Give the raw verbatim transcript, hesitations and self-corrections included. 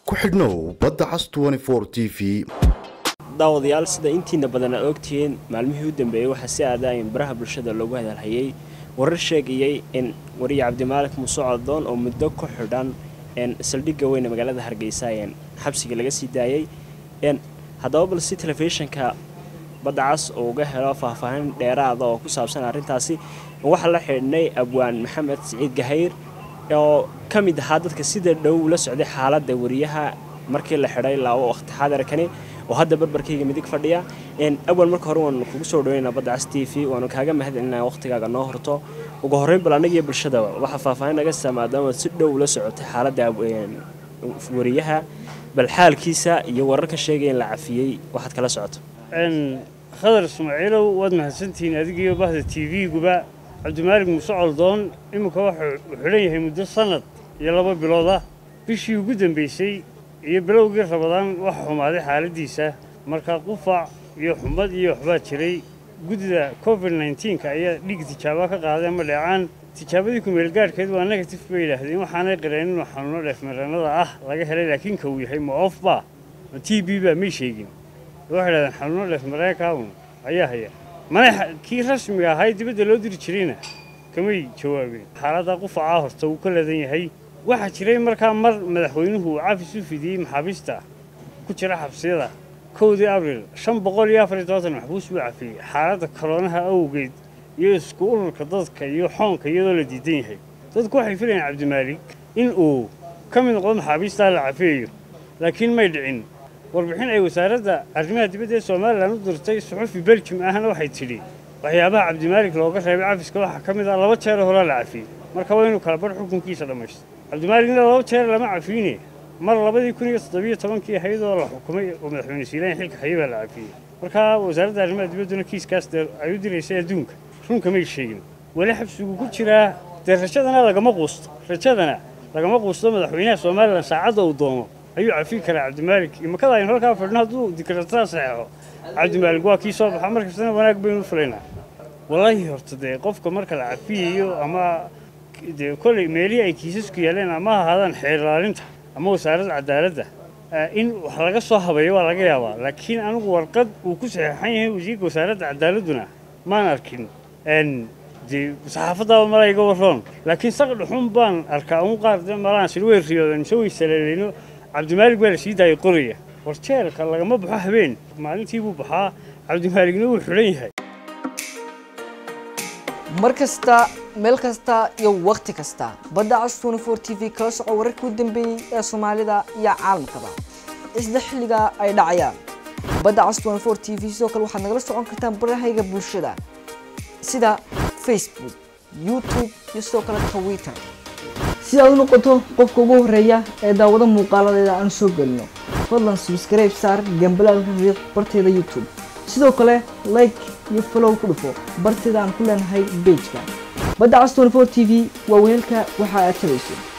ku xidhnow badda cas twenty four T V. daawadayaal sida intiina badan ay ogtihiin maalmihii u dambeeyay waxa si aadayn baraha bulshada loogu hadalhayay warar sheegayay in wariye Cabdimaalik Muuse Coldoon oo muddo ku xidhan in saldhigga weyn ee magaalada Hargeysa ay xabsiga laga sii daayay in haddaba bal si telefishinka badda cas oo uga helo faahfaahin dheeraad ah oo ku saabsan arrintaasi waxa la xidhnay Abwaan Maxamed Saciid Gahayr oo kamid ahaa dadka sida dhow la socday xaaladda wariyaha markii la xidhay laawo waqti xaadirkani oo hadda barbarkayga midig fadhiya in awal marka hore waan kugu soo dhaweynaa badda cas T V waan kaaga mahadcelinaa waqtigaaga noo horto ugu horreyn bal anaga bulshada waxa faahfaahin naga samaadama si dhow la socotay xaaladda wariyaha bal xaalkiisa iyo wararka sheegay in la cafiyay waxaad kala socoto ان خضر اسماعيلو واد محسنتين اديغيو bahda T V guba Cabdimaalik Muuse Coldoon imika waxa xiran yahay muddo sanad iyo laba bilood ah bishii ugu dambeysay iyo bilowgii Ramadaan waxa xumaaday xaaladiisa marka qufac iyo xumad iyo waxba jiray gudida COVID nineteen ka ayaa dhig tijaabo ka qaaday ma dhacaan tijaabadii ku meel gaarkeed waa negative bay yiraahdeen waxaanay qareen in xanuuno dheefmareennada ah laga helay laakiin ka uu yahay ma off ba T B ba ma sheegin waxaan xanuuno dheefmareenka ayaa haya mana kii rasmiga ahay dibadda loo diri jirayna kamay jawaabeen xaaladda qufaca horta uu ka leedan yahay waxa jiray markaa mar madaxweynuhu cafis u fidiyay maxaabista ku jira xabsiyada kowdii Abriil shan boqol iyo afar iyo toban maxbuus uu cafiyay xaaladda corona awgeed iyo isku ururka dadka iyo xoonka iyadoo la diidan yahay dadku waxay filayaan Cabdimaalik in uu ka mid noqdo maxaabista la cafiyo laakiin may dhicin warbixin ay wasaaradda arrimaha dibadda ee Soomaaliland u dirtay suxufi Belgium ahna waxay tiri waxyaabaha Cabdimaalik looga reebay cafiska waxa kamid ah laba jeer hore la cafiyay marka waa inuu kala bar xukunkiisa dhameeyo Cabdimaalik laba jeer lama cafiine mar labadii kun iyo toddoba iyo toban kii hay'adoo la xukumay oo madaxweyne Siilaan xilka hay'adda la cafiyay marka wasaaradda arrimaha dibadda kiiskaas ay u direysay adduunka runka ma sheegin wali xabsigu ku jira darajadana lagama quusto rajadana lagama quusto madaxweynaha Soomaaliland saacada uu doono ayuu cafi kara Cabdimaalik imaka ay halka fadhna haduu dikrata saxo Cabdimaalik waa kii soo baxay markasta wanaag baynu fuleynaa wallahi horta de qofka marka la cafiyo ama de kulli meelii ay kiisasku yeeleen ama hadan xeerlaalinta ama wasaaradda cadaaladda in wax laga soo habeeyo waa laga yaabaa laakiin anigu warqad uu ku saxeexan yahay wasiirka wasaaradda cadaaladuna ma arkin en de saxaafadda malayga waroon laakiin saqad xun baan arkaa uu qaar malaan si way riyoodan soo isaleelino Cabdimaalik waa la sii daayay qoriya warjeelka lagama baxo habeen maalintii buu baxaa Cabdimaalikna wuu xiran yahay markasta meel kasta iyo waqti kasta badda cas twenty four T V kala soco wararkii u dambeeyay ee Soomaalida iyo caalamka isla xilliga ay dhacayaan badda cas twenty four T V sidoo kale waxaad nagala socon kartaan barahayga bulshada sida Facebook YouTube iyo sidoo kale Twitter si aad u noqoto qofka ugu horeeya ee daawada muuqaaladeeda aan soo galno fadlan subscribe saar gambalaalka riiq barteeda YouTube sidoo kale like iyo follow ku dhufo barteeda aan ku leenahay page-ka badda cas twenty four T V waa weelka waxa aad tabayso